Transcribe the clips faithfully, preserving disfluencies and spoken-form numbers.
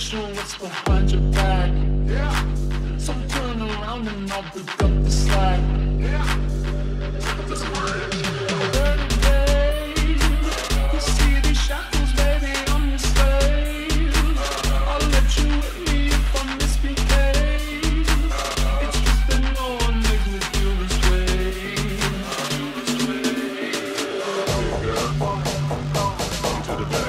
sure what's behind your back. Yeah. So turn around and I'll pick up the slack. Yeah. You see these shackles, baby, I'm your slave. I'll let you hit me if I misbehave. It's just that no one makes me feel this way. To the back.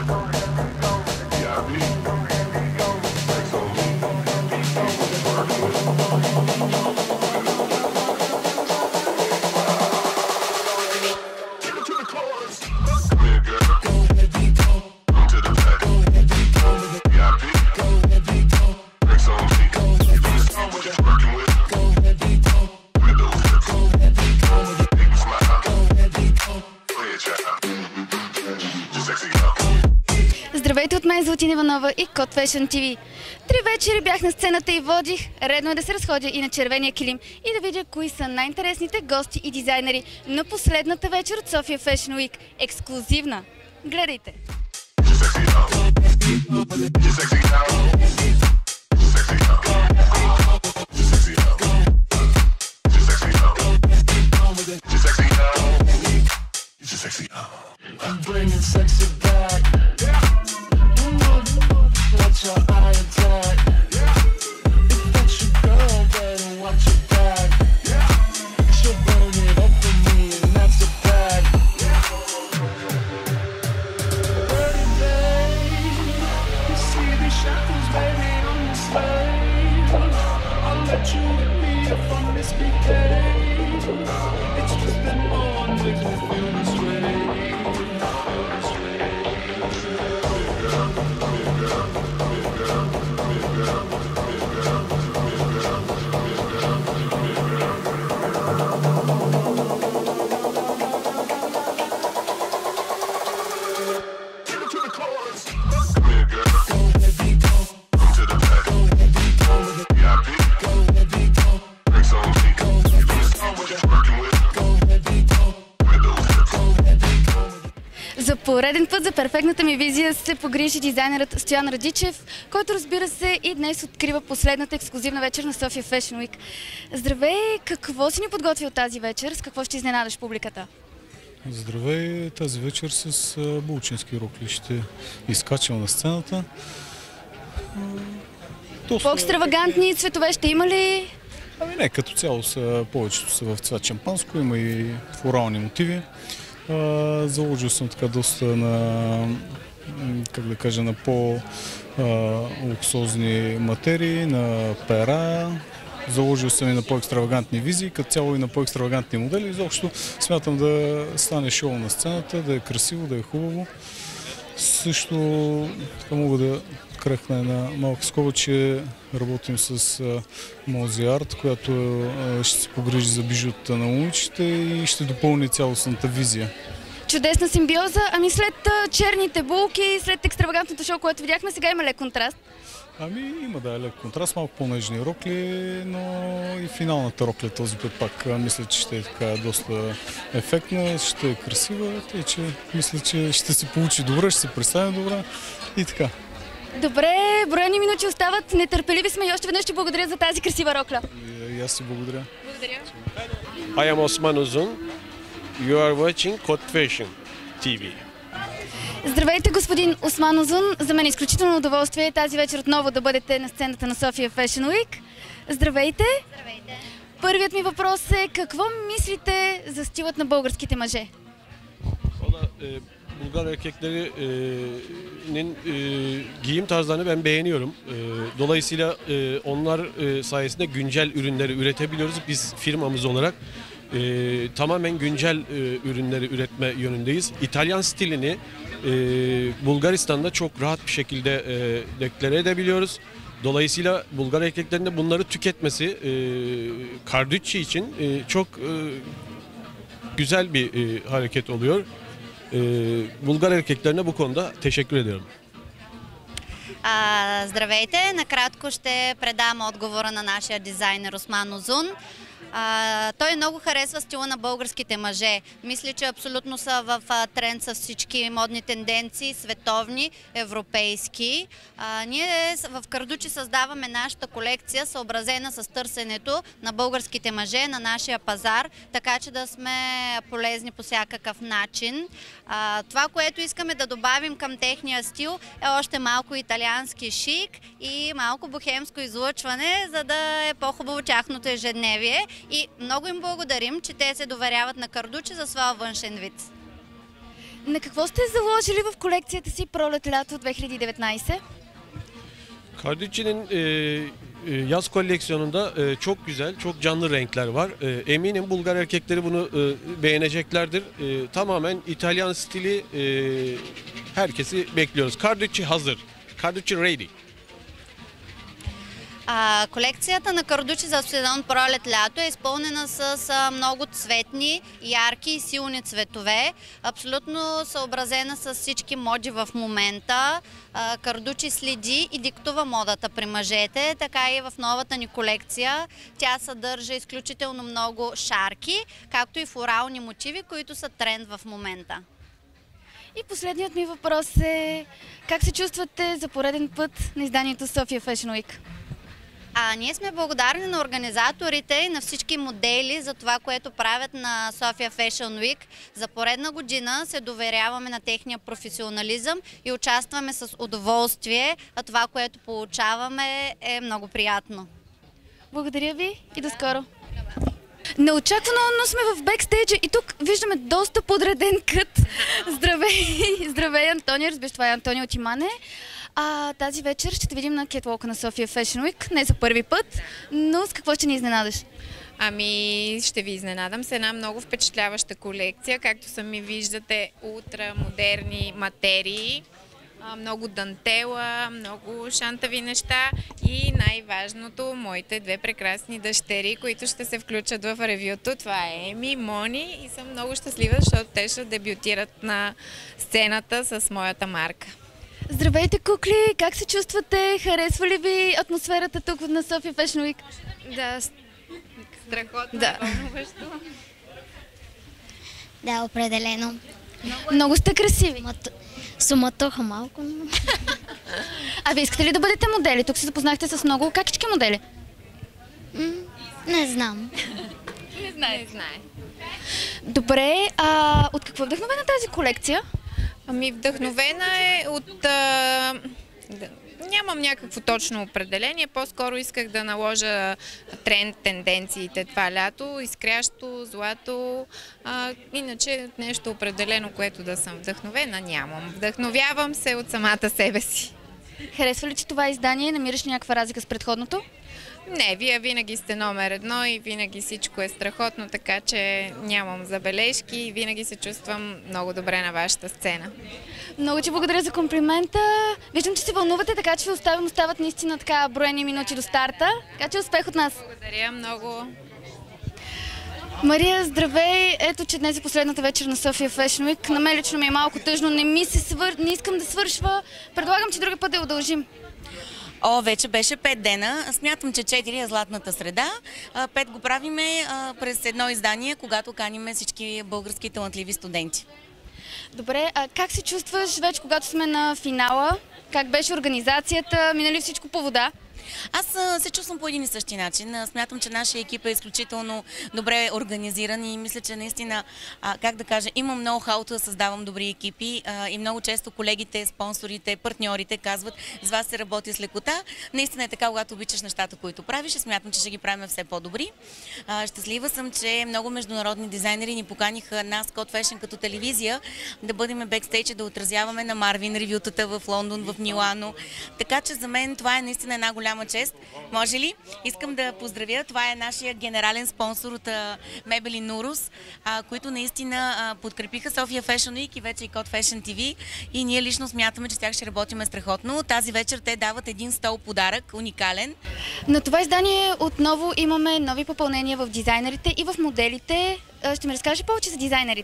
Здравейте от мен, Златина Иванова и Код Fashion ти ви. Три вечери бях на сцената и водих. Редно е да се разходя и на червения килим и да видя кои са най-интересните гости и дизайнери на последната вечер от София Fashion Week. Ексклузивна! Гледайте! I'm bringing sexy back. Watch your eye attack. If that's your girl, better watch your back. She'll burn it up for me, and that's a fact. Dirty babe, you see these shackles, baby, I'm your slave. I'll let you hit me if I misbehave. It's just that no one makes me feel this way. За пореден път за перфектната ми визия се погрижи дизайнерът Стоян Радичев, който, разбира се, и днес открива последната ексклузивна вечер на София Fashion Week. Здравей! Какво си ни подготвил тази вечер? С какво ще изненадаш публиката? Здравей! Тази вечер с булчински рокли ще изкачам на сцената. Доста... По-екстравагантни цветове ще има ли? Ами не, като цяло са, повечето са в цвят шампанско, има и флорални мотиви. Uh, заложил съм така доста на, как да кажа, на по-луксозни материи, на пера. Заложил съм и на по-екстравагантни визии, като цяло и на по-екстравагантни модели. Изобщо смятам да стане шоу на сцената, да е красиво, да е хубаво. Също така мога да крехна една малка скоба, че работим с Мози Арт, която ще се погрижи за бижутата на момичета и ще допълни цялостната визия. Чудесна симбиоза. Ами след черните булки, след екстравагантното шоу, което видяхме, сега има лек контраст. Ами има да е лек контраст, малко по-нежни рокли, но и финалната рокля този път пак мисля, че ще е така доста ефектна, ще е красива, тъй че мисля, че ще се получи добре, ще се представя добре и така. Добре, броени минути остават, нетърпеливи сме и още веднъж ще благодаря за тази красива рокля. И, и аз си благодаря. Благодаря. I am Osman Uzun. You are watching Kod Fashion ти ви. Здравейте, господин Осман Узун. За мен е изключително удоволствие тази вечер отново да бъдете на сцената на София Fashion Week. Здравейте! Здравейте! Първият ми въпрос е: какво мислите за стилът на българските мъже? Bulgar erkeklerinin e, giyim tarzlarını ben beğeniyorum. E, dolayısıyla e, onlar e, sayesinde güncel ürünleri üretebiliyoruz. Biz firmamız olarak e, tamamen güncel e, ürünleri üretme yönündeyiz. İtalyan stilini e, Bulgaristan'da çok rahat bir şekilde e, deklare edebiliyoruz. Dolayısıyla Bulgar erkeklerinin bunları tüketmesi e, Carducci için e, çok e, güzel bir e, hareket oluyor. Българ еркекlerine bu konuda teşekkür ediyorum. А, здравейте! Накратко ще предам отговора на нашия дизайнер Осман Узун. А, той много харесва стила на българските мъже. Мисля, че абсолютно са в а, тренд с всички модни тенденции, световни, европейски. А, ние в Кардучи създаваме нашата колекция, съобразена с търсенето на българските мъже на нашия пазар, така че да сме полезни по всякакъв начин. А, това, което искаме да добавим към техния стил, е още малко италиански шик и малко бохемско излъчване, за да е по-хубаво тяхното ежедневие. И много им благодарим, че те се доверяват на Кардучи за своя външен вид. На какво sте заложили в колекцията си prolет-лято две хиляди и деветнadesет? Kardücü'nün e, e, yaz koleksiyonunda e, çok güzel, çok canlı renkler var. E, eminim Bulgar erkekleri bunu e, beğeneceklerdir. E, tamamen İtalyan stili, e, herkesi bekliyoruz. Kardücü hazır. Kardücü ready. А, колекцията на Кардучи за сезон пролет-лято е изпълнена с а, много цветни, ярки и силни цветове. Абсолютно съобразена с всички моди в момента. А, Кардучи следи и диктува модата при мъжете, така и в новата ни колекция. Тя съдържа изключително много шарки, както и флорални мотиви, които са тренд в момента. И последният ми въпрос е: как се чувствате за пореден път на изданието София Fashion Week? А ние сме благодарни на организаторите и на всички модели за това, което правят на София Fashion Week. За поредна година се доверяваме на техния професионализъм и участваме с удоволствие, а това, което получаваме, е много приятно. Благодаря ви и до скоро! Неочаквано, но сме в бекстейджа и тук виждаме доста подреден кът. Здравей, здравей, Антония, разбираш, това е Антония от Имане. А тази вечер ще те видим на кетволка на София Fashion Week, не за първи път, но с какво ще ни изненадаш? Ами, ще ви изненадам с една много впечатляваща колекция, както сами виждате, ултрамодерни материи, много дантела, много шантави неща и най-важното, моите две прекрасни дъщери, които ще се включат в ревюто. Това е Еми, Мони и съм много щастлива, защото те ще дебютират на сцената с моята марка. Здравейте, кукли! Как се чувствате? Харесва ли ви атмосферата тук на София Fashion Week? Да, страхотно, да. Вълнуващо. Да, определено. Много, Много сте красиви. Суматоха малко, но... А вие искате ли да бъдете модели? Тук се запознахте с много какички модели. М- не знам. Не знае. Не знае. Добре, а от какво е вдъхновена тази колекция? Ами вдъхновена е от... А, да, нямам някакво точно определение, по-скоро исках да наложа тренд, тенденциите това лято, изкрящо, злато, а, иначе нещо определено, което да съм вдъхновена, нямам. Вдъхновявам се от самата себе си. Харесва ли, че това издание? Намираш ли някаква разлика с предходното? Не, вие винаги сте номер едно и винаги всичко е страхотно, така че нямам забележки и винаги се чувствам много добре на вашата сцена. Много ти благодаря за комплимента. Виждам, че се вълнувате, така че ви оставям. Остават наистина така броени минути до старта. Така че успех от нас. Благодаря много. Мария, здравей! Ето, че днес е последната вечер на София Fashion Week. На мен лично ми е малко тъжно, не ми се свър... не искам да свършва. Предлагам, че други път да я удължим. О, вече беше пет дена. Смятам, че четири е златната среда. Пет го правиме през едно издание, когато каниме всички български талантливи студенти. Добре, а как се чувстваш вече, когато сме на финала? Как беше организацията? Минали всичко по вода? Аз се чувствам по един и същи начин. Смятам, че нашия екип е изключително добре организиран и мисля, че наистина, как да кажа, имам ноу-хауто да създавам добри екипи и много често колегите, спонсорите, партньорите казват: с вас се работи с лекота. Наистина е така, когато обичаш нещата, които правиш, и смятам, че ще ги правим все по-добри. Щастлива съм, че много международни дизайнери ни поканиха нас, Code Fashion, като телевизия, да бъдем бекстейдж, да отразяваме на Марвин ревютата в Лондон, в Милано. Така че за мен това е наистина една голяма чест. Може ли? Искам да поздравя. Това е нашия генерален спонсор от Мебели Нурус, които наистина подкрепиха София Fashion Week и вече и Code Fashion ти ви. И ние лично смятаме, че с тях ще работим страхотно. Тази вечер те дават един стол подарък, уникален. На това издание отново имаме нови попълнения в дизайнерите и в моделите. Ще ми разкажеш повече за дизайнерите?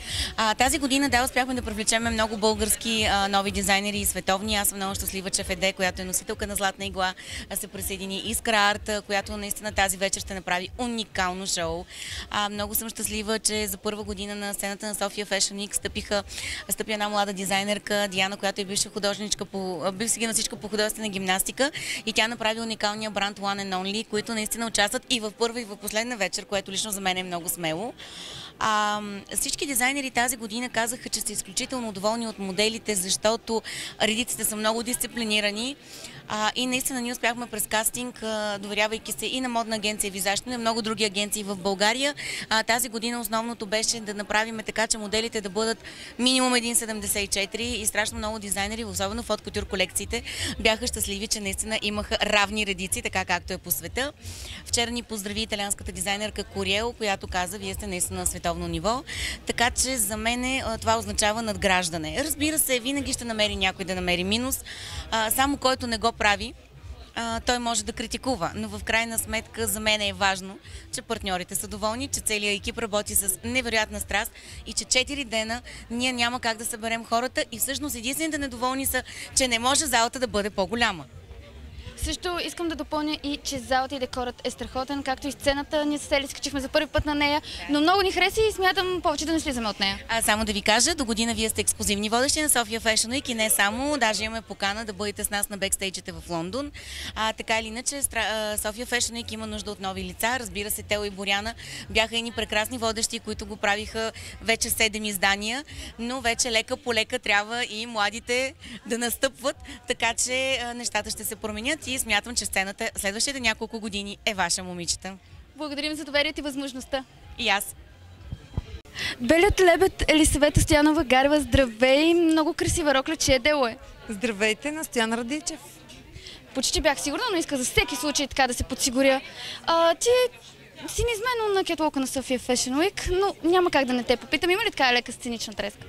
А, тази година, да, успяхме да привлечем много български а, нови дизайнери и световни. Аз съм много щастлива, че Феде, която е носителка на Златна игла, се присъедини. Искра Арт, която наистина тази вечер ще направи уникално шоу. А, много съм щастлива, че за първа година на сцената на София Fashion Week стъпиха, стъпи една млада дизайнерка, Диана, която е бивша художничка по, бивша гимнастичка по художествена гимнастика, и тя направи уникалния бранд One and Only, които наистина участват и в първа и в последна вечер, което лично за мен е много смело. А, всички дизайнери тази година казаха, че са изключително доволни от моделите, защото редиците са много дисциплинирани. А, и наистина ние успяхме през кастинг, а, доверявайки се и на модна агенция Визаж, и на много други агенции в България. А, тази година основното беше да направим така, че моделите да бъдат минимум един седемдесет и четири, и страшно много дизайнери, особено в от-кутюр колекциите, бяха щастливи, че наистина имаха равни редици, така както е по света. Вчера ни поздрави италианската дизайнерка Кориел, която каза: вие сте наистина на световно ниво. Така че за мен това означава надграждане. Разбира се, винаги ще намери някой да намери минус, а, само който не го прави, а, той може да критикува. Но в крайна сметка за мен е важно, че партньорите са доволни, че целият екип работи с невероятна страст и че четири дена ние няма как да съберем хората, и всъщност единствените недоволни са, че не може залата да бъде по-голяма. Също искам да допълня и, че залата и декорът е страхотен, както и сцената. Ние се сели скачихме за първи път на нея, но много ни хареса и смятам повече да не слизаме от нея. А само да ви кажа, до година вие сте ексклузивни водещи на София Fashion Week, и не само, даже имаме покана да бъдете с нас на бекстейджите в Лондон. А, така или иначе, София Fashion Week има нужда от нови лица. Разбира се, Тео и Боряна бяха едни прекрасни водещи, които го правиха вече седем издания, но вече лека по лека трябва и младите да настъпват, така че нещата ще се променят, и смятам, че сцената следващите няколко години е ваша, момичета. Благодарим за доверието и възможността. И аз. Белият лебед Елисавета Стоянова Гарева, здравей! Много красива рокля, чие дело е? Здравейте, на Стоян Радичев. Почти бях сигурна, но иска за всеки случай така да се подсигуря. А, ти си неизменно на кетволка на София Fashion Week, но няма как да не те попитам. Има ли така лека сценична треска?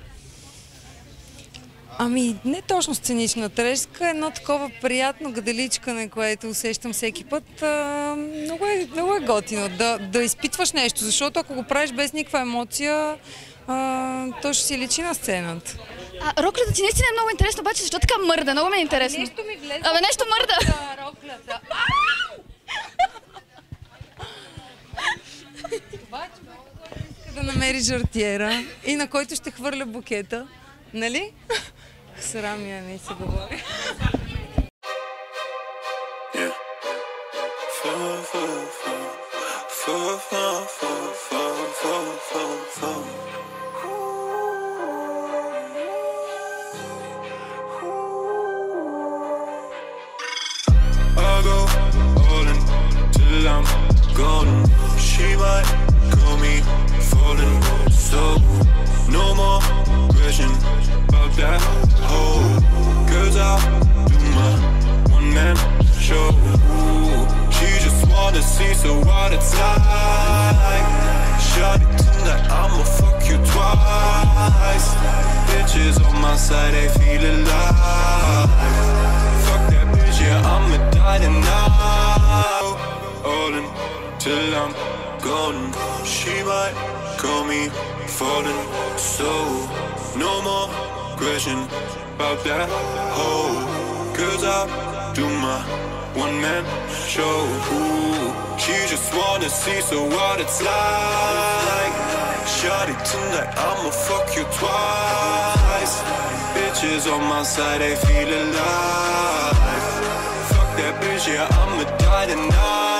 Ами, не точно сценична треска, едно такова приятно гаделичкане, което усещам всеки път. А, много, е, много е готино да, да изпитваш нещо, защото ако го правиш без никаква емоция, а, то ще си личи на сцената. А, роклята ти наистина е много интересно, обаче защо така мърда? Много ме е интересно. Нещо ми влезе. Абе, нещо мърда! Роклята. Обаче много иска да намери жартиера и на който ще хвърля букета. Нали? Срам я, не се говори. I'll go all in till I'm golden. She might call me falling, so no more question about that whole. Cause I'll do my one man show. She just wanna see, so what it's like. Shut it tonight, I'ma fuck you twice. Bitches on my side, they feel alive. Fuck that bitch, yeah, I'ma die tonight. All in till I'm golden. She might call me falling, so no more question about that hoe. Cause I do my one man show. Ooh, she just wanna see, so what it's like. Shawty tonight, I'ma fuck you twice. Bitches on my side, they feel alive. Fuck that bitch, yeah, I'ma die tonight.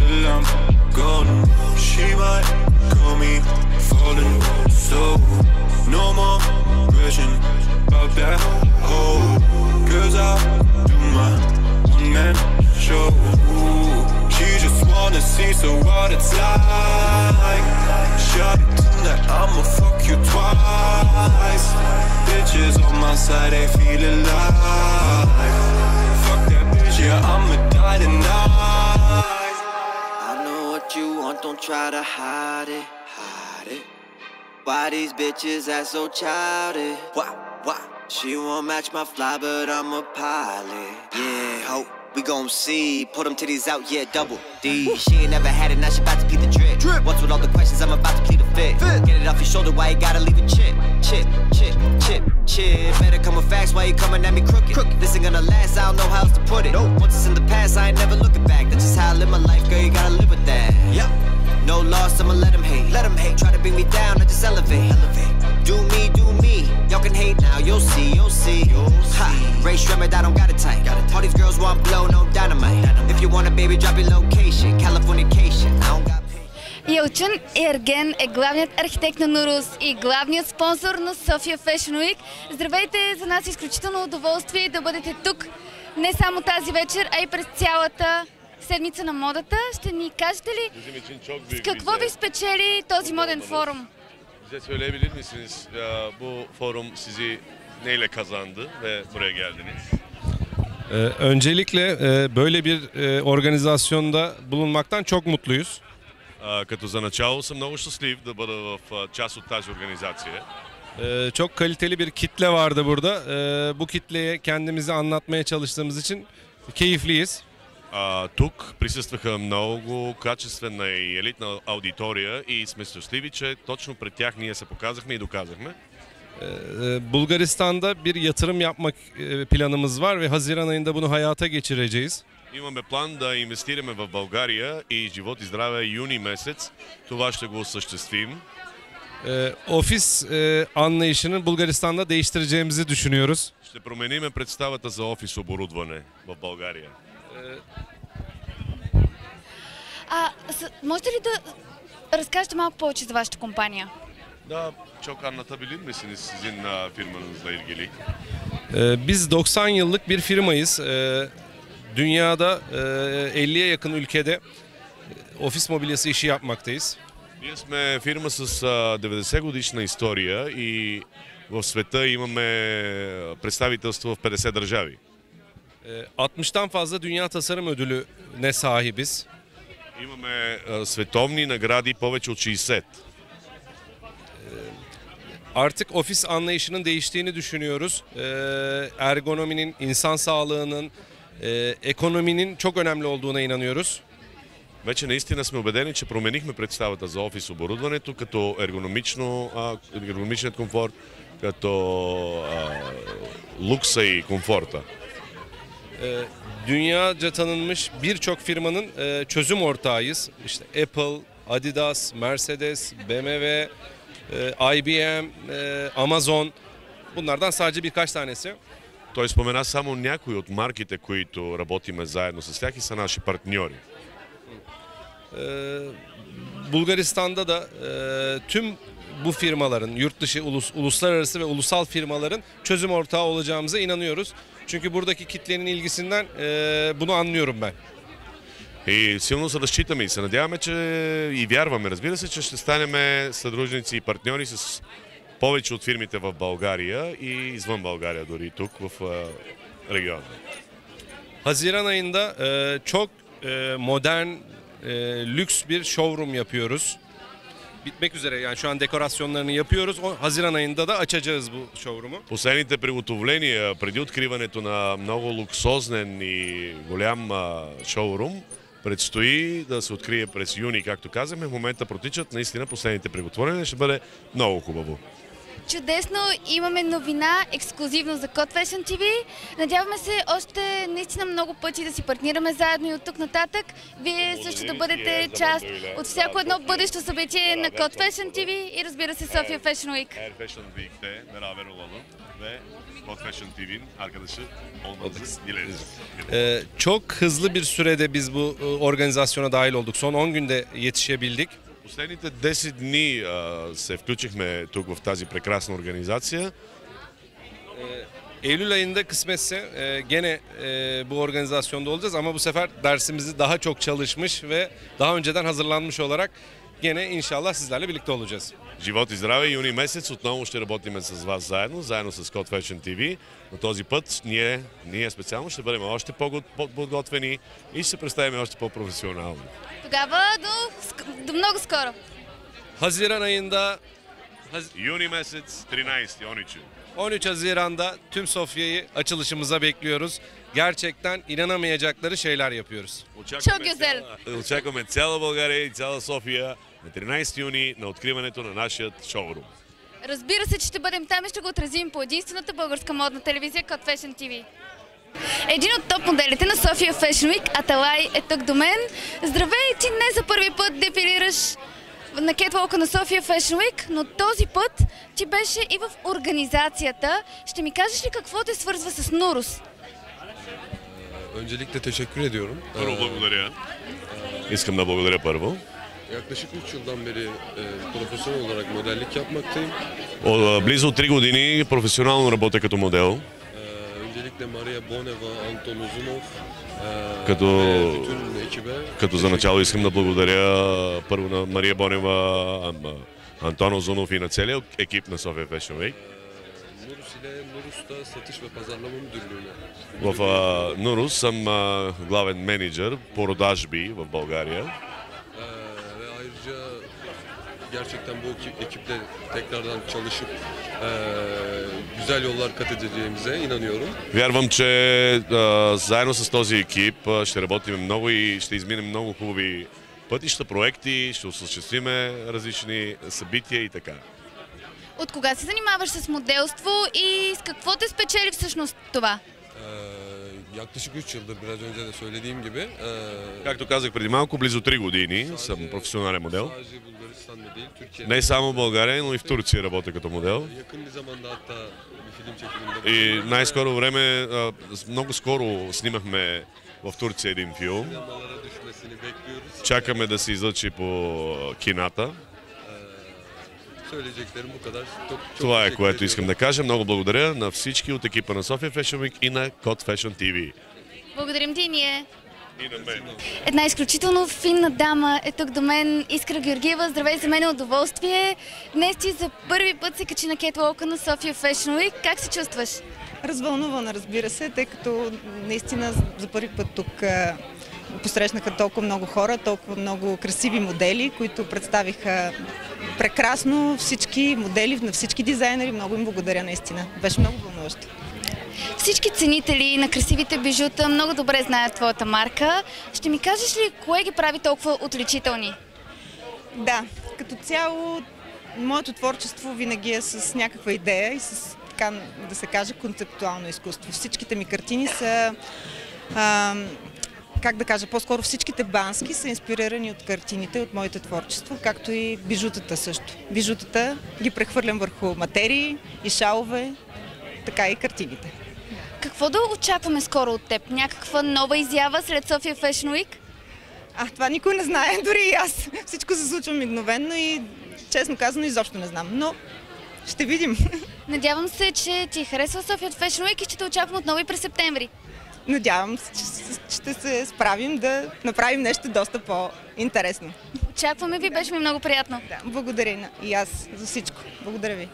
till I'm golden. She might call me falling slow. No more question about that hoe. Cause I do my one man show. She just wanna see so what it's like. Shut it tonight, I'ma fuck you twice. Bitches on my side, they feel alive. Fuck that bitch, yeah, I'ma die tonight. I know what you want, don't try to hide it, hide it. Why these bitches act so childish? Why, why? She won't match my fly, but I'm a pilot. Yeah, ho, we gon' see. Pull them titties out, yeah, double D. She ain't never had it, now she about to plead the drip. drip. What's with all the questions, I'm about to plead the fit. fit. Get it off your shoulder, why you gotta leave it chip? Chip, chip, chip, chip. Better come with facts, why you coming at me crooked? crooked. This ain't gonna last, I don't know how else to put it. Nope. Once it's in the past, I ain't never looking back. That's just how I live my life, girl, you gotta live with that. Yep. No loss, I'ma let them hate. Let them hate. Try to bring me down, I just elevate. elevate. Do me, do me. Y'all can hate now, you'll see, you'll see. You'll ha. Ray Shremmerd, I don't got it tight. Got it. All these girls want blow, no dynamite. dynamite. If you want a baby, drop your location. Californication, I don't got Елчен Ерген е главният архитект на Нурус и главният спонсор на София Fashion Week. Здравейте, за нас е изключително удоволствие да бъдете тук не само тази вечер, а и през цялата седмица на модата. Ще ни кажете ли с какво ви spечели този моден форум? Bize söyleyebilir misiniz bu forum sizi neyle kazandı ve buraya geldiniz? Ee, öncelikle e, böyle bir e, organizasyonda bulunmaktan çok mutluyuz. Като за начало съм много щастлив да бъда в част от тази организация. Ee, çok kaliteli bir kitle vardı burada. Ee, bu kitleye kendimizi anlatmaya çalıştığımız için keyifliyiz. А, тук присъстваха много качествена и елитна аудитория и сме щастливи, че точно пред тях ние се показахме и доказахме. Ee, Bulgaristan'da bir yatırım yapmak e, planımız var ve Haziran ayında bunu hayata geçireceğiz. Имаме план да инвестираме в България и живот и здраве юни месец. Това ще го осъществим. Ee, ofis e, anlayışını Bulgaristan'da değiştireceğimizi düşünüyoruz. Ще промениме представата за офис оборудване в България. А, с, можете ли да разкажете малко повече за вашата компания? Да, çok anlatabilir misiniz sizin uh, firmanızla ilgili? Ee, biz doksan yıllık bir firmayız. Ee, dünyada e, elliye yakın ülkede ofis mobilyası işi yapmaktayız. Ние сме фирма с uh, деветдесет годишна история и в света имаме представителство в петдесет държави. altmıştan fazla dünya tasarım ödülüne sahibiz. Имаме uh, световни награди повече от шейсет. Artık ofis anlayışının değiştiğini düşünüyoruz. Ergonominin, insan sağlığının, ekonominin çok önemli olduğuna inanıyoruz. Вече наистина сме убедени, че променихме представата за офис оборудването като ергономично, а, ергономичният комфорт, като а, luksa и комфорта. Dünyaca tanınmış birçok firmanın çözüm ortağıyız. İşte Apple, Adidas, Mercedes, B M W, I B M, Amazon. Bunlardan sadece birkaç tanesi. Той спомена само някои от марките, които работиме заедно с тях и са наши партньори. Bulgaristan'da da tüm bu firmaların, yurt dışı, ulus, uluslararası ve ulusal firmaların çözüm ortağı olacağımıza inanıyoruz. Çünkü buradaki kitlenin ilgisinden bunu anlıyorum ben. И силно се разчитаме и се надяваме, че и вярваме, разбира се, че ще станем съдружници и партньори с повече от фирмите в България и извън България, дори тук в региона. Haziran ayında e, çok e, modern, e, lüks bir showroom yapıyoruz. Bitmek üzere, yani şu an dekorasyonlarını yapıyoruz. O, Haziran ayında da açacağız bu showroom'u. Последните приготовления преди откриването на много луксозен и голям шоурум предстои да се открие през юни, както казахме. В момента протичат наистина последните приготовления. Ще бъде много хубаво. Чудесно, имаме новина ексклюзивно за Code Fashion ти ви. Надяваме се още наистина много пъти да си партнираме заедно и от тук нататък. Vие също да бъдете част от всяко едно бъдeщо събитие на Code Fashion ти ви и разбира се Sofia Fashion Week. Her Fashion Week'te beraber olalım ve Code Fashion ти vi'nin arkadaşı olmanızı dileriz. Ee, çok hızlı bir sürede biz bu e, organizasyona dahil olduk. Son on günde yetişebildik. Последните десет дни а, се включихме тук в тази прекрасна организация. Eylül ayında kısmetse e, gene e, bu organizasyonda olacağız ama bu sefer dersimizi daha çok çalışmış ve daha önceden hazırlanmış olarak gene inşallah sizlerle birlikte olacağız. Живот и здраве, юни месец отново ще работим с вас заедно, заедно с Code Fashion ти ви. Но този път ние, ние специално ще бъдем още по-подготвени и ще се представим още по-професионално. Тогава до, до много скоро. Haziran ayında Юни месец, тринайсети, он üç. on üç Haziran'da tüm Sofya'yı açılışımıza bekliyoruz. Gerçekten inanamayacakları şeyler yapıyoruz. Çok güzel. Очакваме цяла България и цяла София на тринайсети юни на откриването на нашия шоурум. Разбира се, че ще бъдем там и ще го отразим по единствената българска модна телевизия Code Fashion ти ви. Един от топ моделите на Sofia Fashion Week, Аталай, е тук до мен. Здравей, ти не за първи път дефилираш на кетволка на Sofia Fashion Week, но този път ти беше и в организацията. Ще ми кажеш ли какво те свързва с Nurus? Öncelikle teşekkür ediyorum. Първо благодаря. Искам да благодаря първо. Yaklaşık üç yıldan beri e, profesyonel olarak modellik yapmaktayım. От близо три години професионално работя като модел. E, öncelikle Maria Boneva, Anton Uzunov e, Като, ve bütün ekibe. като за начало искам да благодаря първо на Мария Бонева, Антон Озунов и на целия екип на Sofia Fashion Week. Nurus ile Nurus'ta satış ve pazarlama müdürlüğüne. В Nurus съм а, главен менеджер по продажби в България. E, ve ayrıca gerçekten bu ekiple tekrardan çalışıp e, güzel yollar kat edeceğimize inanıyorum. Вярвам, че а, заедно с този екип а, ще работим много и ще изминем много хубави пътища, проекти, ще осъществиме различни събития и така. От кога се занимаваш с моделство и с какво те спечели всъщност това? Ee, yaklaşık üç yıldır biraz önce de söylediğim gibi. E, Както казах преди малко, близо три години съм професионален модел. sadece Bulgaristan'da değil, Türkiye'de. Не само в България, но и в Турция работя като модел. Yakın bir zamanda hatta bir film çekiminde. И най-скоро време, а, много скоро снимахме в Турция един филм. Sinemalara düşmesini bekliyoruz. Чакаме да се излъчи по кината. Söyleyeceklerim bu kadar. Çok, çok Това е, teşekkür което ediyorum. искам да кажа. Много благодаря на всички от екипа на Sofia Fashion Week и на Code Fashion ти ви. Благодарим ти и ние. И на мен. Една изключително финна дама е тук до мен, Искра Георгиева. Здравей, за мен е удоволствие. Днес ти за първи път се качи на кетволка на Sofia Fashion Week. Как се чувстваш? Развълнувана, разбира се, тъй като наистина за първи път тук а, посрещнаха толкова много хора, толкова много красиви модели, които представиха прекрасно всички модели на всички дизайнери. Много им благодаря наистина. Беше много вълнуващо. Всички ценители на красивите бижута много добре знаят твоята марка. Ще ми кажеш ли кое ги прави толкова отличителни? Да, като цяло моето творчество винаги е с някаква идея и с, така да се каже, концептуално изкуство. Всичките ми картини са, а, как да кажа, по-скоро всичките бански са инспирирани от картините, от моите творчество, както и бижутата също. Бижутата ги прехвърлям върху материи и шалове, така и картините. Какво да очакваме скоро от теб? Някаква нова изява след Sofia Fashion Week? А, това никой не знае, дори и аз. Всичко се случва мигновенно и честно казано изобщо не знам, но ще видим. Надявам се, че ти харесва Sofia Fashion Week и ще те очаквам отново и през септември. Надявам се, че ще се справим да направим нещо доста по-интересно. Очакваме ви, беше ми много приятно. Да, благодаря и аз за всичко. Благодаря ви.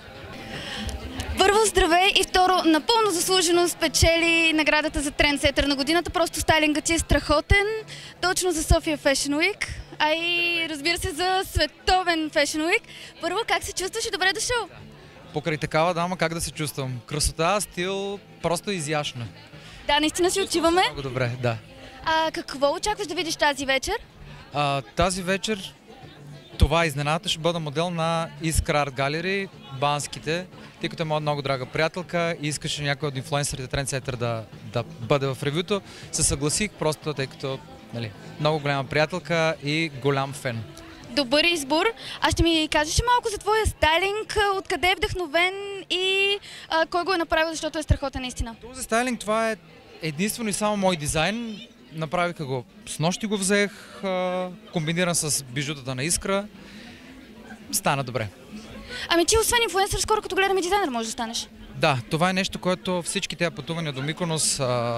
Първо, здравей, и второ, напълно заслужено спечели наградата за трендсетър на годината. Просто стайлингът ти е страхотен, точно за Sofia Fashion Week, а и разбира се за световен Fashion Week. Първо, как се чувстваш и добре дошъл? Покрай такава дама как да се чувствам? Красота, стил, просто изящна. Да, наистина си отиваме. Много добре, да. А какво очакваш да видиш тази вечер? А, тази вечер това е изненадата. Ще бъда модел на Искра Арт Галери, Банските, тъй като е моя много драга приятелка и искаше някой от инфлуенсърите трендсетър да, да бъде в ревюто. Се съгласих просто, тъй като нали, много голяма приятелка и голям фен. Добър избор. А ще ми кажеш малко за твоя стайлинг, откъде е вдъхновен и а, кой го е направил, защото е страхотен наистина? Този стайлинг, това е единствено и само мой дизайн. Направиха го, с нощи го взех, а, комбиниран с бижутата на Искра. Стана добре. Ами ти освен инфлуенсър, скоро като гледаме дизайнер може да станеш. Да, това е нещо, което всички тези пътувания до Миконос,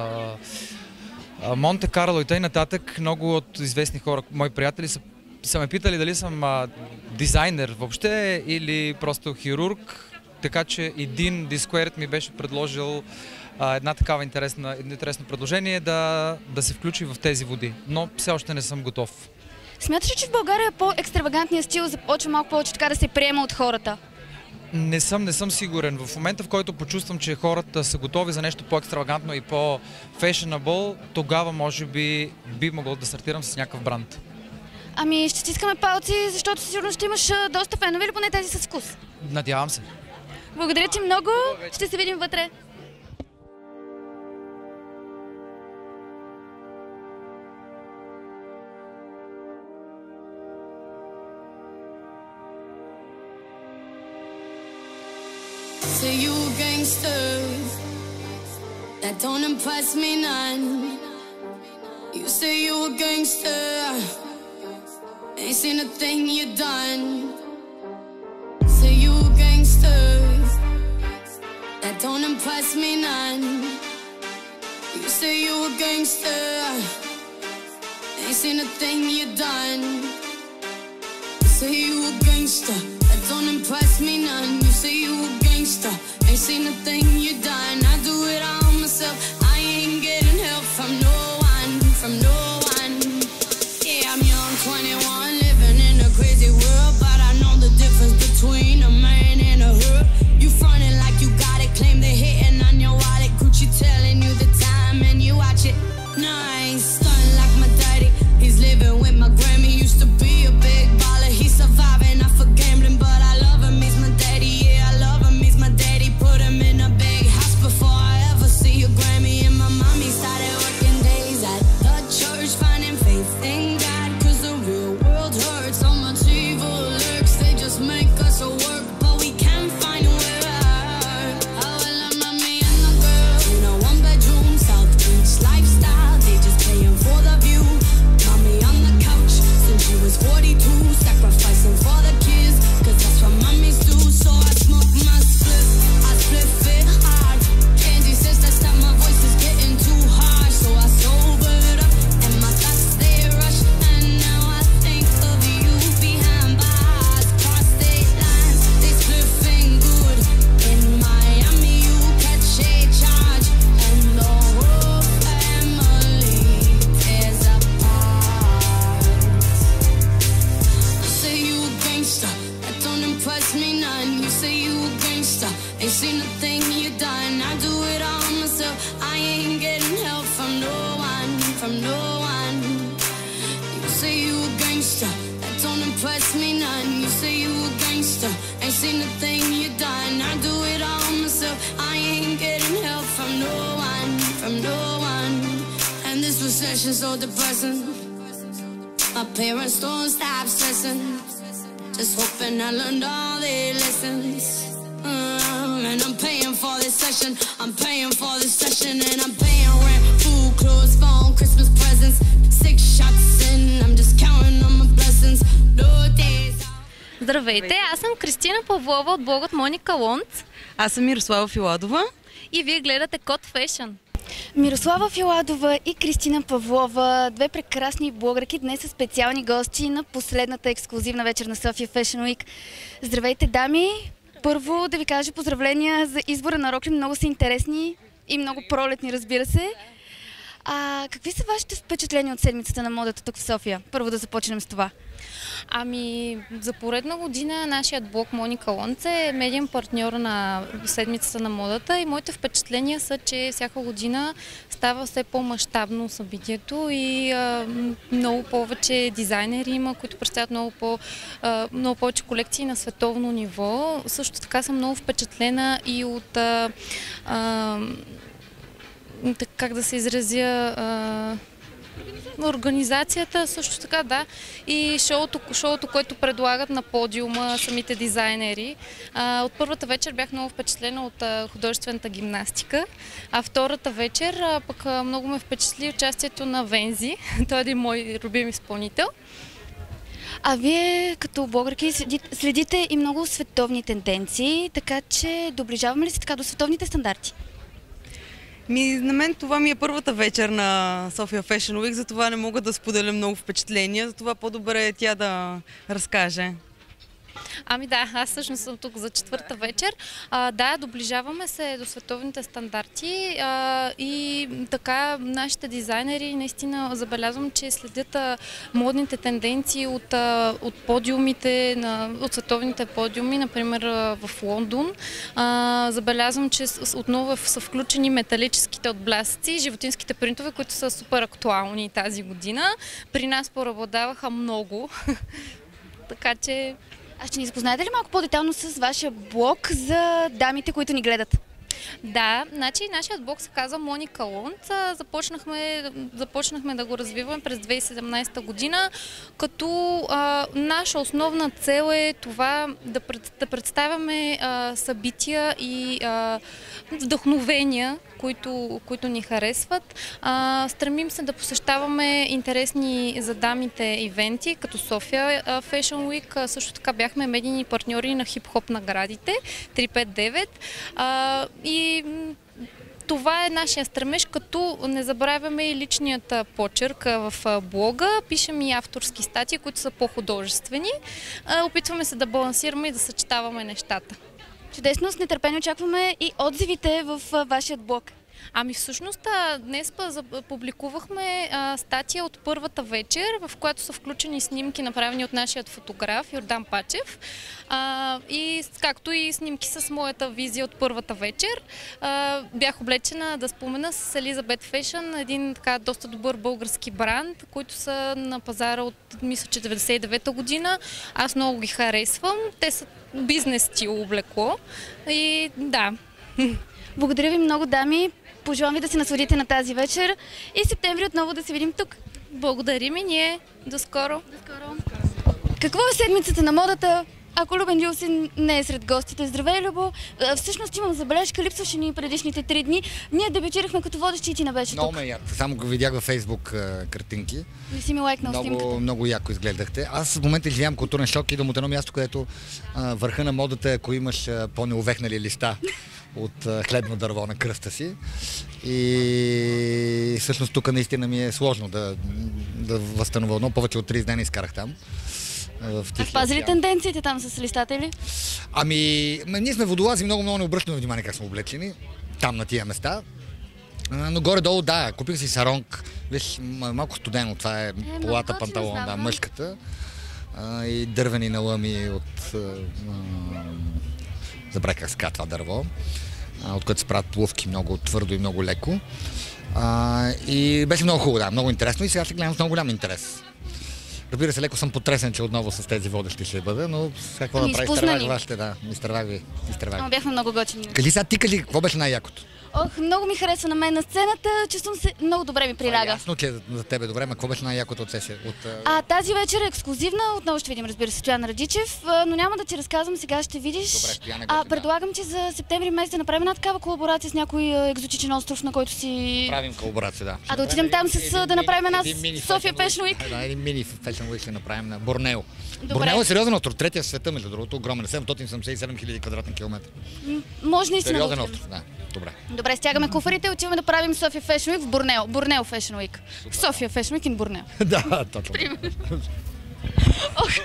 Монте Карло и т.н. нататък, много от известни хора, мои приятели са, са ме питали дали съм а, дизайнер въобще или просто хирург, така че един Disquared ми беше предложил а, една такава интересна, интересно предложение да, да се включи в тези води, но все още не съм готов. Смяташ ли, че в България по-екстравагантният стил започва малко повече така да се приема от хората? Не съм, не съм сигурен. В момента, в който почувствам, че хората са готови за нещо по-екстравагантно и по-фешенабъл, тогава може би би могъл да стартирам с някакъв бранд. Ами ще стискаме палци, защото сигурно ще имаш доста фенове или поне тези с вкус. Надявам се. Благодаря ти много. Ще се видим вътре. Say you a gangster, that don't impress me none. You say you a gangster, ain't seen a thing you done. Say you a gangster, that don't impress me none. You say you a gangster, ain't seen a thing you done. Say you a gangster, that don't impress me none. You say you a gangster, ain't seen a thing you done. I do it all myself, I ain't getting help from no one, from no one. Yeah, I'm young, twenty-one, living in a crazy world, but I know the difference between a man and a her. You frontin' like you got it, claim they hitting on your wallet. Gucci telling you the time and you watch it. No, I ain't stunning like my daddy, he's living with my Grammy. Used to be a big baller, he's surviving off of gambling, but I love him, he's my daddy. Yeah, I love him, he's my daddy. Put him in a big house before I ever see a Grammy. And my mommy started working days at the church, finding faith in God, cause the real world hurts. So much evil lurks, they just make us a work, but we can't find where I will love mommy and the girl in a one bedroom South Beach lifestyle. They just paying for the view. Mommy on the couch since she was forty-two, sacrificing for the kids, cause that's what mommies do. So I smoke my split, I split it hard. Candy says that time my voice is getting too hard, so I sobered up and my thoughts they rush. And now I think of you behind bars, cross state lines, they spliffing good. In Miami you catch a charge, and the whole family tears apart. You say you a gangster, that don't impress me none. You say you a gangster, ain't seen a thing you done. I do it all myself, I ain't getting help from no one, from no one. You say you a gangster, that don't impress me none. You say you a gangster, ain't seen a thing you done. I do it all myself, I ain't getting help from no one, from no one. And this recession's so depressing, my parents don't stop stressing, just hoping I learned all their lessons. Mm, and I'm paying for this session, I'm paying for this session, and I'm paying rent, food, clothes, phone, Christmas presents, six shots in, I'm just counting on my blessings. No days. Здравейте, аз съм Кристина Павлова от блогът Моника Лонц. Аз съм Мирослава Филадова. И вие гледате Код Fashion. Мирослава Филадова и Кристина Павлова, две прекрасни блогърки, днес са специални гости на последната ексклузивна вечер на София Fashion Week. Здравейте, дами! Първо да ви кажа поздравления за избора на рокли, много са интересни и много пролетни, разбира се. А какви са вашите впечатления от седмицата на модата тук в София? Първо да започнем с това. Ами, за поредна година нашият блог Моника Лонце е медиен партньор на седмицата на модата и моите впечатления са, че всяка година става все по-мащабно събитието и а, много повече дизайнери има, които представят много, по, а, много повече колекции на световно ниво. Също така съм много впечатлена и от а, а, как да се изразя, а, организацията също така, да, и шоуто, шоуто, което предлагат на подиума самите дизайнери. А, от първата вечер бях много впечатлена от а, художествената гимнастика, а втората вечер а, пък а, много ме впечатли участието на Вензи. Той е един мой любим изпълнител. А вие като блогърки следите, следите и много световни тенденции, така че доближаваме ли се така до световните стандарти? Ми, на мен това ми е първата вечер на София Fashion Week, затова не мога да споделя много впечатления, затова по-добре е тя да разкаже. Ами да, аз всъщност съм тук за четвърта вечер. А, да, доближаваме се до световните стандарти а, и така нашите дизайнери наистина забелязвам, че следят а, модните тенденции от, а, от подиумите, на, от световните подиуми, например а, в Лондон. А, забелязвам, че отново са включени металическите отблясъци, животинските принтове, които са супер актуални тази година. При нас преобладаваха много, така че... А ще ни запознаете ли малко по-детално с вашия блог за дамите, които ни гледат? Да, значи нашият блог се казва Моника Лонц. Започнахме, започнахме да го развиваме през две хиляди и седемнадесета година, като а, наша основна цел е това да, пред, да представяме а, събития и а, вдъхновения, които, които ни харесват. А, стремим се да посещаваме интересни за дамите ивенти, като София Fashion Week. Също така бяхме медийни партньори на хип-хоп наградите три пет девет. А, и това е нашия стремеж, като не забравяме и личният почерк в блога. Пишем и авторски статии, които са по-художествени. Опитваме се да балансираме и да съчетаваме нещата. Чудесно, с нетърпение очакваме и отзивите в вашия блог. Ами всъщност днес публикувахме а, статия от първата вечер, в която са включени снимки, направени от нашият фотограф Йордан Пачев, а, и както и снимки с моята визия от първата вечер. А, бях облечена, да спомена, с Елизабет Fashion, един така доста добър български бранд, които са на пазара от, мисля, че деветдесет и девета година. Аз много ги харесвам. Те са бизнес стил облекло и да. Благодаря ви много, дами. Пожелавам ви да се насладите на тази вечер и септември отново да се видим тук. Благодарим и ние. До скоро. До скоро. Какво е седмицата на модата? Ако Любен Дюлсин не е сред гостите, здравей, Любо. Всъщност имам забележка, липсваше ни предишните три дни. Ние дебютирахме като водещи и ти не беше тук. Много ме яко. Само го видях във Фейсбук картинки. Не си ми лайкнал много, снимката. Много яко изгледахте. Аз в момента изживявам културен шок, идвам от едно място, където а, върха на модата, ако имаш а, по-неувехнали листа от а, хлебно дърво на кръста си. И всъщност тук наистина ми е сложно да, да възстановя. Но повече от тридесет дни изкарах там. А спази ли тенденциите там с листата или? Ами, ние сме водолази, много много не обръщаме внимание как сме облечени. Там на тия места. Но горе-долу, да, купих си саронг. Виж, малко студено, това е, е полата панталон, да, мъжката. А, и дървени налъми от... Забравих как се казва това дърво. А, от което се правят плувки много твърдо и много леко. А, и беше много хубаво, да, много интересно и сега ще гледам с много голям интерес. Разбира се, леко съм потресен, че отново с тези водещи ще бъда, но какво да прави, изтървах вашите, да, изтървах ви, изтървах ви. Бяхме много готини. Кажи сега ти, кажи, какво беше най-якото? Ох, много ми харесва на мен на сцената, чувствам се, много добре ми приляга. Ясно, че за тебе добре, но какво беше най-якото от сесия? От... А тази вечер е ексклюзивна, отново ще видим, разбира се, Стоян Радичев, но няма да ти разказвам, сега ще видиш. Добре, Стоян е а, предлагам ти за септември месец да направим една такава колаборация с някой екзотичен остров, на който си... Правим колаборация, да. А да отидем там с един, да направим една София Fashion Week. Да, един мини Fashion Week ще направим на Борнео. Борнео е сериозен остров, третия в света, между другото, огромен, седемстотин седемдесет и седем хиляди квадратни километра. Може наистина. Сериозен остров, да. Добре. Добре, стягаме куфарите и отиваме да правим София Fashion Week в Борнео. Борнео Fashion Week. София Fashion Week in Борнео. Да, точно. Ох,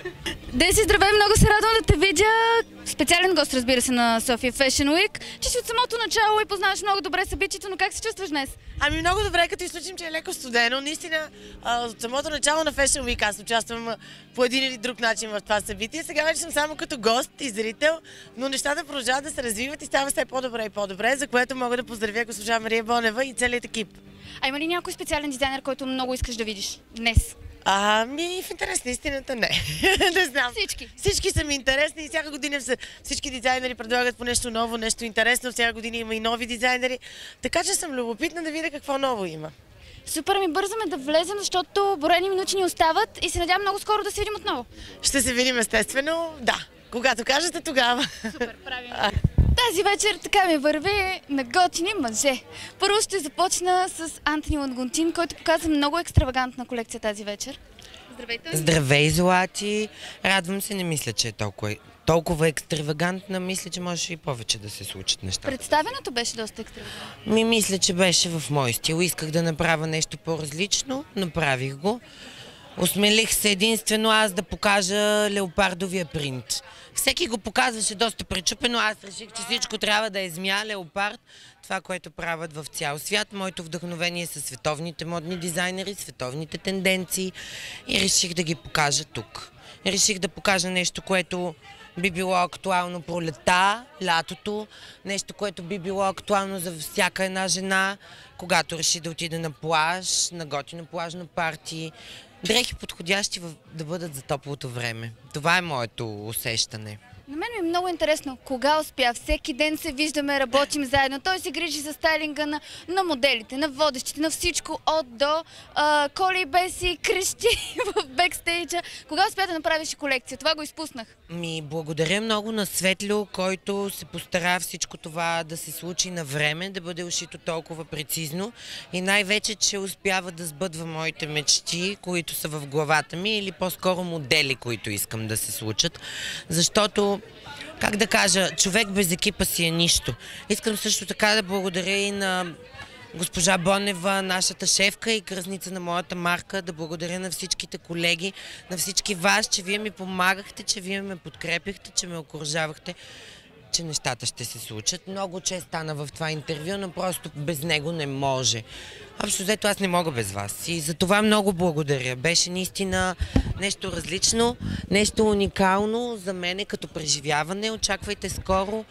Деси, здравей, много се радвам да те видя. Специален гост, разбира се, на София Fashion Week. Че си от самото начало и познаваш много добре събитието, но как се чувстваш днес? Ами много добре, като изключим, че е леко студено. Наистина, от самото начало на Fashion Week аз участвам по един или друг начин в това събитие. Сега вече съм само като гост и зрител, но нещата продължават да се развиват и става все по-добре и по-добре, за което мога да поздравя госпожа Мария Бонева и целият екип. А има ли някой специален дизайнер, който много искаш да видиш днес? Ами, в интерес на истината не. Не знам. Всички. Всички са ми интересни и всяка година всички дизайнери предлагат по нещо ново, нещо интересно. Всяка година има и нови дизайнери. Така че съм любопитна да видя какво ново има. Супер, ми бързаме да влезем, защото броени минути ни остават и се надявам много скоро да се видим отново. Ще се видим естествено, да. Когато кажете, тогава. Супер, правим. Тази вечер така ми върви на готини мъже. Първо ще започна с Антони Лангунтин, който показа много екстравагантна колекция тази вечер. Здравейте! Здравей, Злати! Радвам се, не мисля, че е толкова, толкова екстравагантна. Мисля, че може и повече да се случат неща. Представенето беше доста екстравагантно. Ми мисля, че беше в мой стил. Исках да направя нещо по-различно, направих го. Осмелих се единствено аз да покажа леопардовия принт. Всеки го показваше доста пречупено, аз реших, че всичко трябва да е змия, леопард. Това, което правят в цял свят. Моето вдъхновение са световните модни дизайнери, световните тенденции и реших да ги покажа тук. Реших да покажа нещо, което би било актуално пролетта, лятото, нещо, което би било актуално за всяка една жена, когато реши да отиде на плаж, на готино плажно парти. Дрехи подходящи да бъдат за топлото време. Това е моето усещане. На мен ми е много интересно кога успя. Всеки ден се виждаме, работим заедно. Той се грижи за стайлинга на, на моделите, на водещите, на всичко от до. А, Коли Беси, крещи в бекстейджа. Кога успя да направиш колекция? Това го изпуснах. Ми благодаря много на Светло, който се постара всичко това да се случи на време, да бъде ушито толкова прецизно и най-вече, че успява да сбъдва моите мечти, които са в главата ми или по-скоро модели, които искам да се случат. Защото, как да кажа, човек без екипа си е нищо. Искам също така да благодаря и на госпожа Бонева, нашата шефка и кръстница на моята марка, да благодаря на всичките колеги, на всички вас, че вие ми помагахте, че вие ме подкрепихте, че ме окуражавахте, че нещата ще се случат. Много чест стана в това интервю, но просто без него не може. Общо взето аз не мога без вас и за това много благодаря. Беше наистина нещо различно, нещо уникално за мене като преживяване. Очаквайте скоро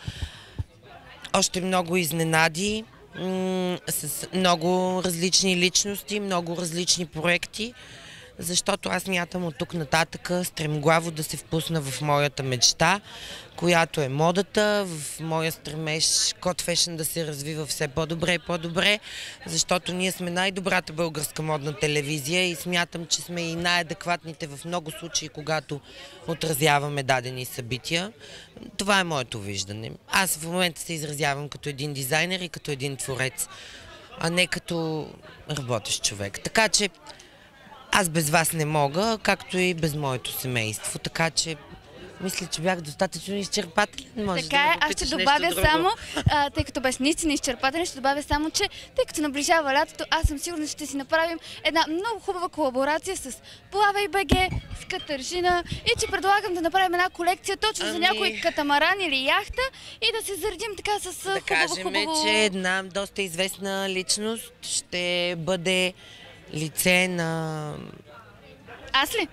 още много изненади, с много различни личности, много различни проекти, защото аз мятам от тук нататък стремглаво да се впусна в моята мечта, която е модата, в моя стремеж Код Фешън да се развива все по-добре и по-добре, защото ние сме най-добрата българска модна телевизия и смятам, че сме и най-адекватните в много случаи, когато отразяваме дадени събития. Това е моето виждане. Аз в момента се изразявам като един дизайнер и като един творец, а не като работещ човек. Така че аз без вас не мога, както и без моето семейство, така че мисля, че бях достатъчно изчерпателен. Може така да е, аз ще добавя само, а, тъй като беше наистина изчерпателен, ще добавя само, че тъй като наближава лятото, аз съм сигурна, че ще си направим една много хубава колаборация с Плавай БГ, с Катържина и че предлагам да направим една колекция точно ами... за някой катамаран или яхта и да се заредим така с хубаво, да кажем, хубаво... че една доста известна личност ще бъде лице на... Аз ли?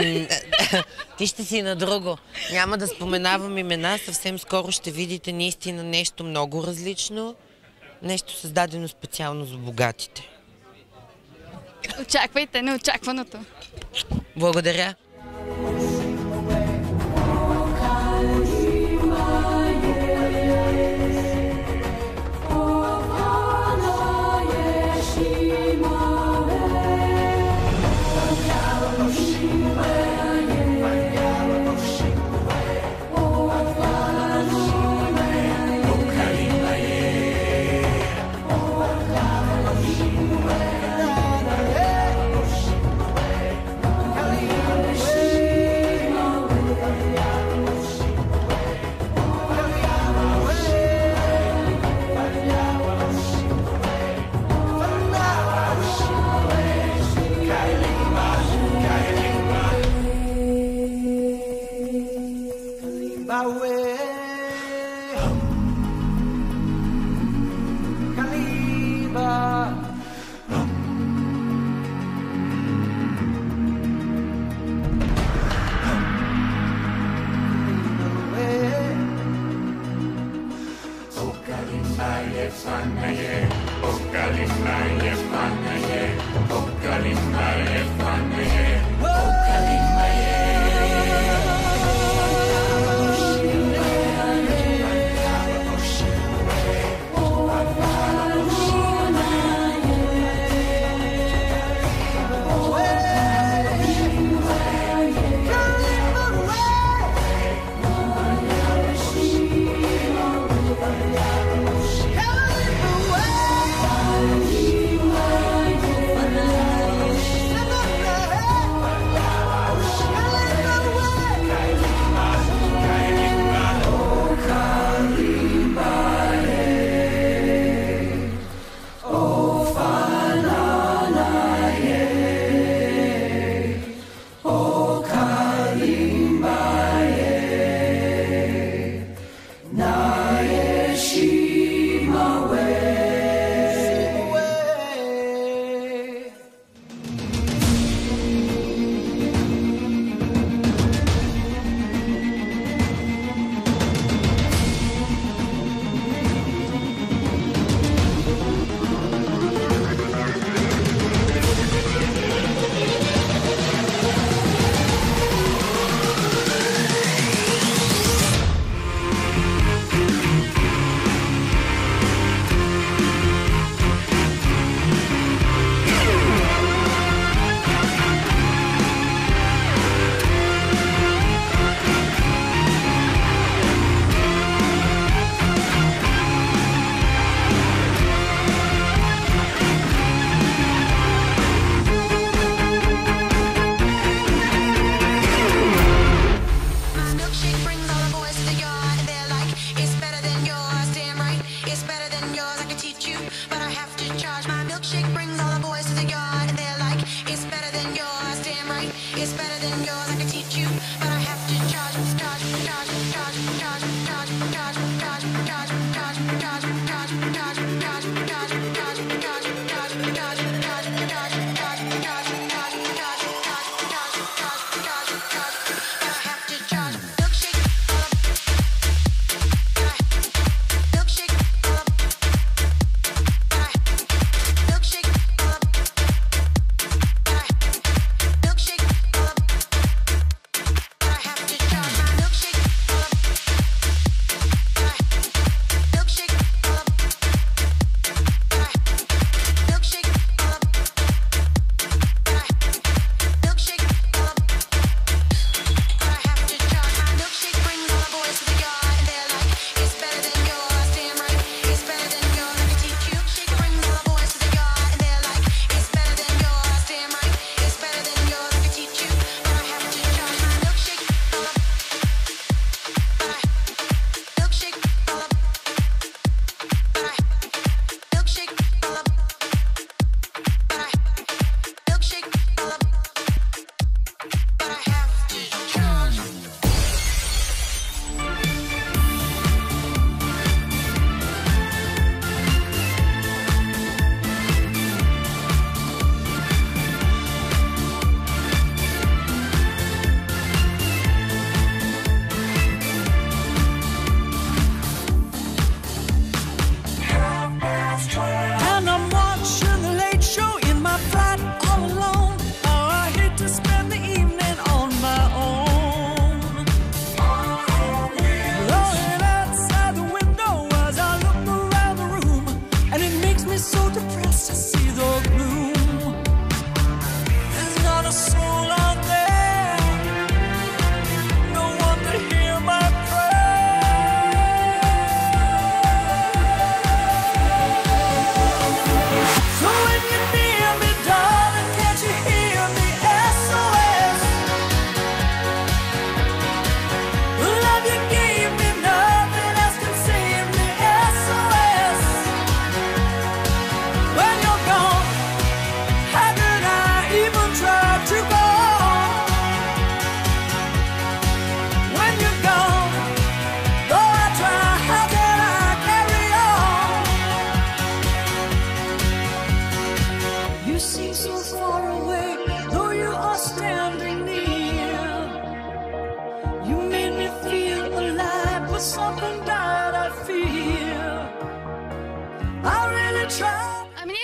Ти ще си на друго. Няма да споменавам имена, съвсем скоро ще видите наистина нещо много различно, нещо създадено специално за богатите. Очаквайте неочакваното. Благодаря.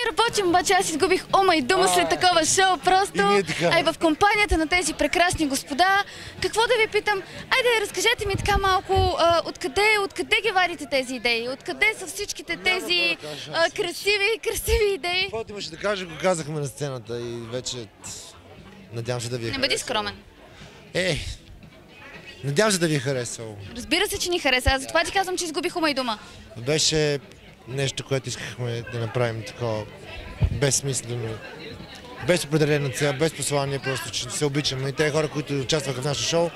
работим, обаче аз изгубих ума и дума след такова шоу, просто. така. А и в компанията на тези прекрасни господа. Какво да ви питам? Айде, разкажете ми така малко, а, откъде, откъде ги вадите тези идеи? Откъде са всичките тези а, красиви, красиви идеи? Каквото имаше да кажа, го казахме на сцената и вече надявам се да ви е Не бъди харесало. скромен. Е, надявам се да ви е харесало. Разбира се, че ни хареса. Аз затова ти казвам, че изгубих ума и дума. Беше нещо, което искахме да направим такова безсмислено, без определена цел, без послание, просто че се обичаме. И тези хора, които участваха в нашото шоу,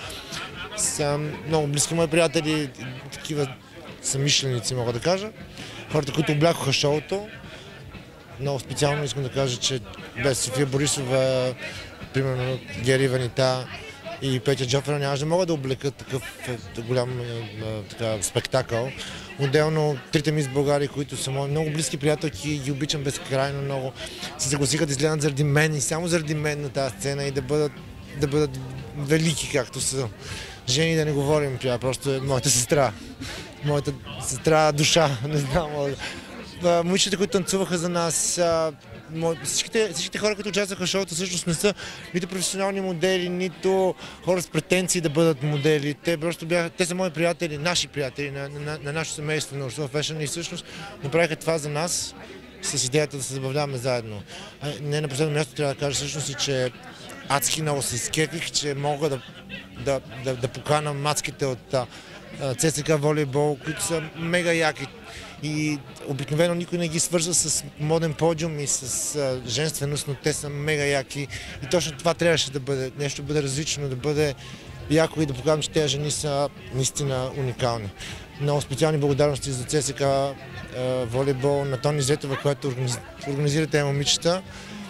са много близки мои приятели, такива съмишленици, мога да кажа. Хората, които облякоха шоуто. Много специално искам да кажа, че без София Борисова, примерно Гери Ванита и Петя Джофера нямаше да могат да облекат такъв голям така, спектакъл. Отделно трите мис България, които са мои много близки приятелки и ги обичам безкрайно много, се съгласиха да изгледат заради мен и само заради мен на тази сцена и да бъдат, да бъдат велики, както са. Жени да не говорим, тя просто е моята сестра. Моята сестра душа, не знам. Момичета, които танцуваха за нас, всичките, всичките хора, които участваха в шоуто, всъщност не са нито професионални модели, нито хора с претенции да бъдат модели. Те просто бяха, те са мои приятели, наши приятели, на, на, на нашето семейство на Ursula Fashion и всъщност направиха това за нас с идеята да се забавляваме заедно. Не на последно място трябва да кажа всъщност и, че адски много се изкефих, че мога да, да, да, да покана мацките от ЦСКА волейбол, които са мега яки. И обикновено никой не ги свързва с моден подиум и с а, женственост, но те са мега яки. И точно това трябваше да бъде, нещо да бъде различно, да бъде яко и да покажем, че тези жени са наистина уникални. Много специални благодарности за ЦСКА волейбол, на Тони Зетова, която организ... организира тези момичета.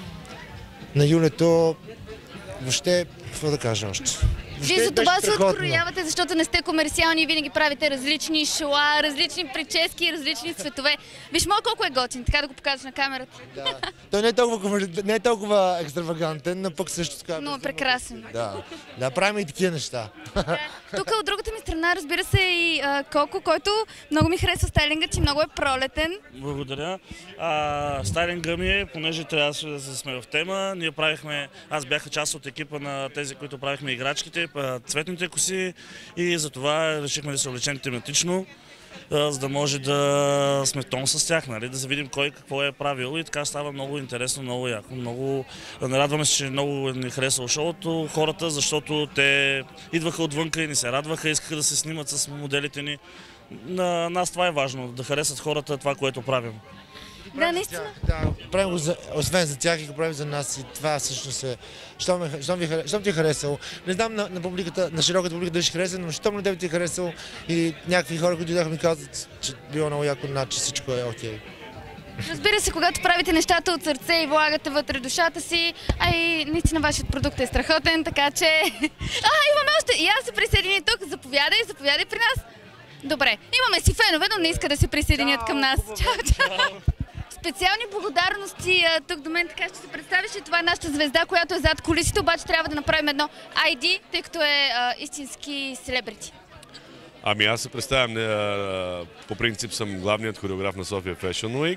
На Юлето, въобще, какво да кажа още? Вие за това се откроявате, защото не сте комерциални и винаги правите различни шоа, различни прически, различни цветове. Виж моят колко е готин, така да го покажеш на камерата. Да. Той не е толкова, не е толкова екстравагантен, но пък също така. Но е прекрасен. Да, да правим и такива неща. Тук от другата ми страна, разбира се, и а, Коко, който много ми харесва стайлинга, че много е пролетен. Благодаря. А, стайлинга ми е, понеже трябваше да сме в тема, ние правихме, аз бях част от екипа на тези, които правихме играчките, цветните коси и затова решихме да се облечем тематично, за да може да сме тон с тях, нали? Да видим кой какво е правил и така става много интересно, много яко. Много... Радваме се, че много ни харесва шоуто хората, защото те идваха отвънка и ни се радваха, искаха да се снимат с моделите ни. На нас това е важно, да харесат хората това, което правим. Да, наистина. Да, правим го за, освен за тях и го правим за нас и това всъщност е, щом, щом, ви, щом ти е харесало. Не знам на, на публиката, на широката публика дали ще хареса, но щом на тебе ти е харесало и някакви хора, които дойдоха ми казват, че било много яко, че всичко е окей. Разбира се, когато правите нещата от сърце и влагате вътре душата си, а и наистина вашият продукт е страхотен, така че... А, имаме още! И аз се присъедини тук, заповядай, заповядай при нас. Добре, имаме си фенове, но не иска да се присъединят към нас. Чао, чао! Специални благодарности а, тук до мен, така ще се представиш, че това е нашата звезда, която е зад кулисите, обаче трябва да направим едно ай ди, тъй като е а, истински селебрити. Ами аз се представям, а, по принцип съм главният хореограф на София Fashion Week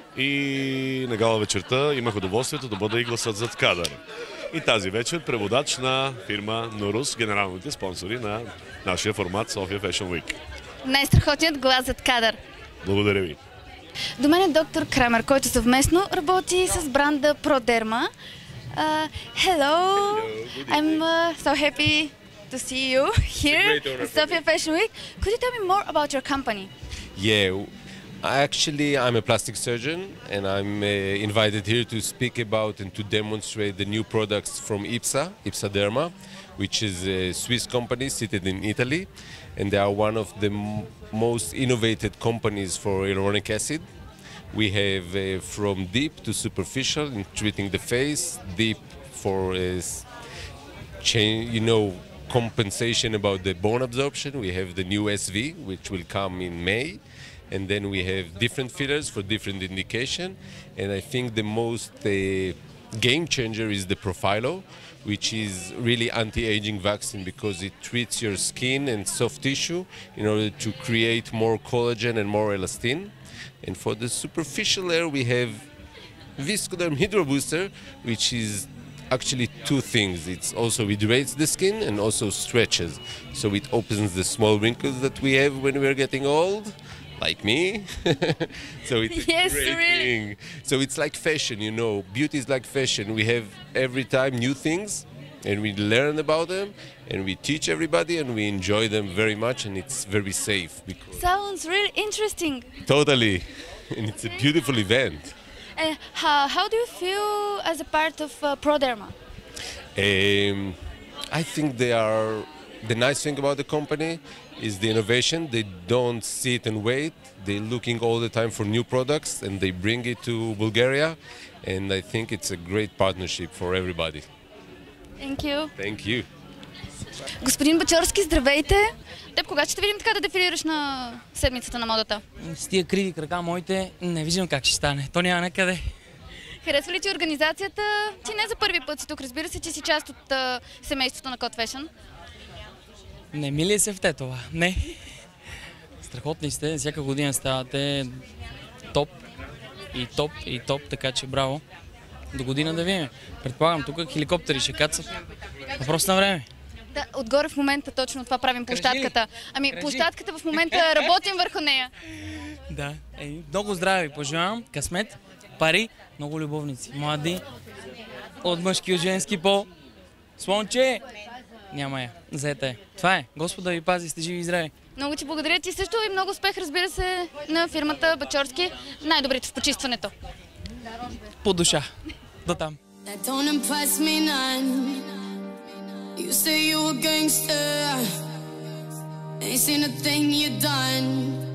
и на гала вечерта имах удоволствието да бъда и гласът зад кадър. И тази вечер преводач на фирма Норус, генералните спонсори на нашия формат София Fashion Week. Най-страхотният глас зад кадър. Благодаря ви. До мен е доктор Крамер, който съвместно работи с бранда ProDerma. Uh, hello, I'm uh, so happy to see you here at Sofia Fashion Week. Could you tell me more about your company? Yeah, actually I'm a plastic surgeon and I'm uh, invited here to speak about and to demonstrate the new products from IPSA, IPSA Derma, which is a Swiss company seated in Italy. And they are one of the m most innovative companies for hyaluronic acid. We have uh, from deep to superficial in treating the face, deep for uh, change, you know, compensation about the bone absorption. We have the new S V, which will come in May. And then we have different fillers for different indication. And I think the most uh, game changer is the Profilo, which is really anti-aging vaccine because it treats your skin and soft tissue in order to create more collagen and more elastin. And for the superficial layer, we have Viscoderm Hydro Booster, which is actually two things. It's also hydrates the skin and also stretches. So it opens the small wrinkles that we have when we're getting old, like me. So it's a Yes, great really. thing. So it's like fashion, you know. Beauty is like fashion. We have every time new things, and we learn about them, and we teach everybody, and we enjoy them very much, and it's very safe. Because Sounds really interesting. totally, and it's a beautiful event. Uh, how, how do you feel as a part of uh, Proderma? Um, I think they are. The nice thing about the company is the innovation. They don't sit and wait. They're looking all the time for new products, and they bring it to Bulgaria. And I think it's a great partnership for everybody. Thank you. Thank you. Господин Бачорски, здравейте! Теб кога ще видим така да дефилираш на седмицата на модата? С тия криви крака моите не виждам как ще стане. То няма накъде. Харесва ли ти организацията? Ти не за първи път си тук, разбира се, че си част от а, семейството на Code Fashion. Не ми ли се в те това? Не. Страхотни сте, всяка година ставате топ и топ и топ, така че браво. До година да видим. Предполагам, тук хеликоптери ще кацат. Въпрос на време. Да, отгоре в момента точно това правим площадката. Ами площадката в момента работим върху нея. Да, е, много здраве ви пожелавам, късмет, пари, много любовници, млади, от мъжки, от женски пол. Слонче! Няма я, заета е. Това е. Господ да ви пази, сте живи и здрави. Много ти благодаря ти също и много успех, разбира се, на фирмата Бачорски. Най-добрите в почистването. По душа. До там. That don't impress me none. You say you a gangster. Ain't seen a thing you done.